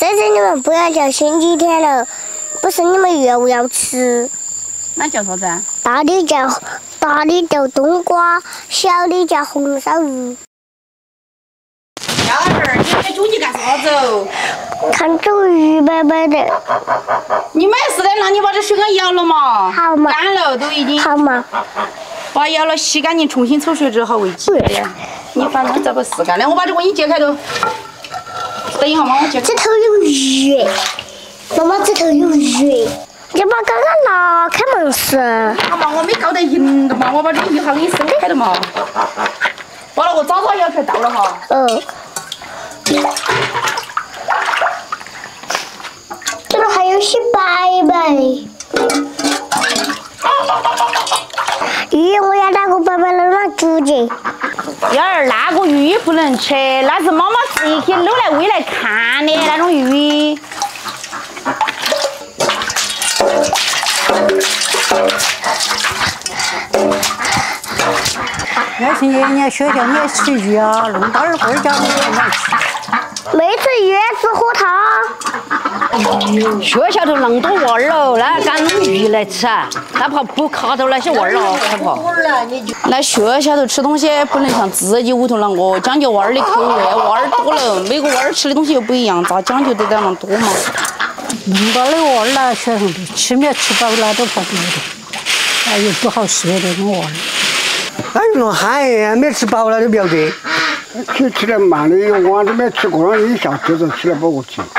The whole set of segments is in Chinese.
这次你们不要叫星期天了，不是你们又要吃。 那叫啥子啊？ 大的叫冬瓜，小的叫红烧鱼。 小孩儿，你在煮你干啥子哦？ 看煮鱼白白的。 你没事的，那你把这水干舀了嘛。 好嘛。 干了都已经。 好嘛。 把舀了洗干净，重新抽水之后喂鸡的。你反正这个事干的，我把这给你揭开头。等一下嘛，我揭开。 这头有鱼，妈妈这头有鱼。你把刚刚拿开门是？ 好嘛，我没搞得赢的嘛，我把这一下给你收开的嘛。把那个渣渣舀出来倒了哈。 这儿还有些白白。鱼我要拿个白白的拿煮去。 幺儿，那个鱼不能吃，那是妈妈自己去搂来喂来看的那种鱼。 那是人家学校没吃鱼啊，弄到二会儿家里面来吃。 没吃鱼吃火汤。 学校头那么多娃儿了，那敢弄鱼来吃啊？那怕不卡到那些娃儿了，害怕。 那学校头吃东西不能像自己屋头那个讲究娃儿的口味，娃儿多了，每个娃儿吃的东西又不一样，咋讲究得到那多嘛？ 弄到那娃儿了，学生都吃没吃饱了都怕别的，那又不好说的那娃儿。 那弄喊呀，没吃饱了都不要得。 吃得慢的，我都没吃过，一下子就吃得不过去。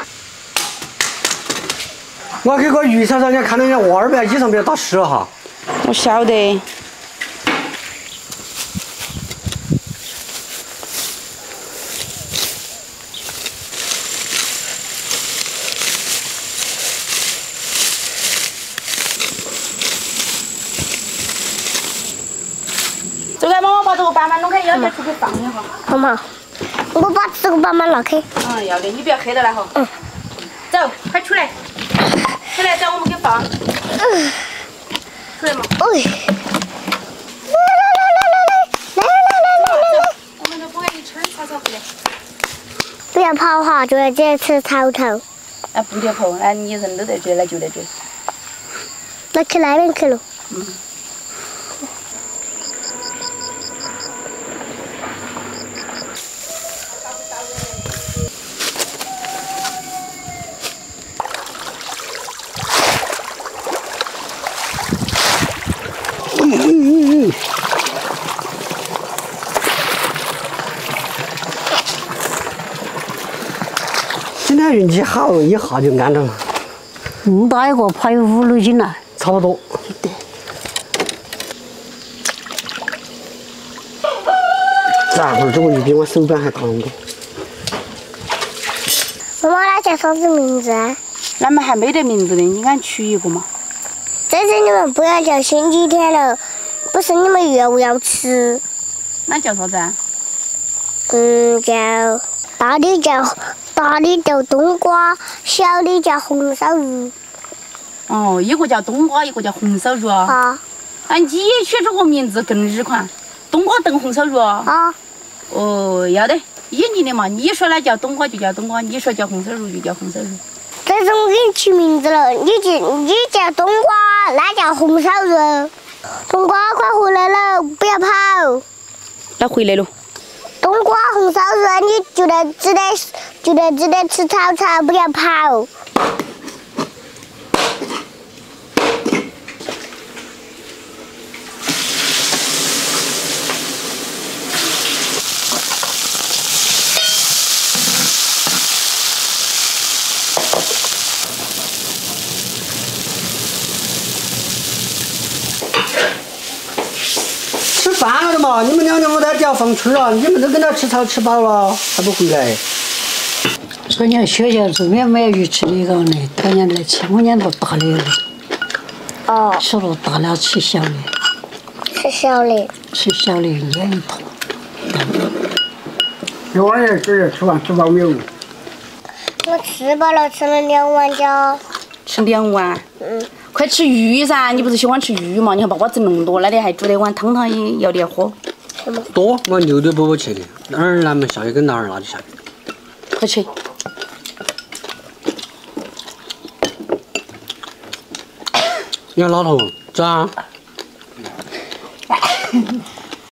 我给个鱼叉，让人家看到人家娃儿不要衣裳不要打湿了哈。 我晓得。这个妈妈把这个板板弄开，要再出去放一下。 妈妈，我把这个板板拿开。 要得，你不要黑到来哈。走，快出来，出来，找我们给放。出来嘛。我们都不愿意吃草草回来。 不要跑哈，就在这吃草头。 哎，不得跑，那你人都在这，那就在这。 那去那边去了。 今天运气好，一下就安着了。 大一个怕有5、6斤了， 差不多。 对。 这会儿这个鱼比我手板还大很多。 妈妈，那叫啥子名字啊？ 俺们还没得名字呢，你俺取一个嘛。 这次你们不要叫星期天了，不是你们又要吃。 那叫啥子啊？ 叫大的叫冬瓜，小的叫红烧鱼。 哦，一个叫冬瓜，一个叫红烧鱼啊。 啊。 你取这个名字更日款，冬瓜炖红烧鱼啊。 啊。 哦，要得，依你的嘛，你说那叫冬瓜就叫冬瓜，你说叫红烧鱼就叫红烧鱼。 这次我给你取名字了，你叫冬瓜，那叫红烧鱼。冬瓜快回来了，不要跑。 那回来了。 冬瓜红烧鱼，你就在这里吃草草，不要跑。 吃饭了的嘛，你们两天没在家放春了，你们都跟他吃草吃饱了，还不回来？ 说人家学校这边没鱼吃的，讲的，他人来吃，我人都大的了。 哦。 吃了大了吃小的。 吃小的。 吃小的愿意痛。 这玩意儿吃饭吃饱没有？ 我吃饱了，吃了2碗饺。 吃2碗。快吃鱼噻！你不是喜欢吃鱼嘛？你看爸爸整那么多，那里还煮了一碗汤汤也要点喝。 多，我6点伯伯去的，哪儿俺们下去跟哪儿拿就下去。 快吃。 你看老头，这。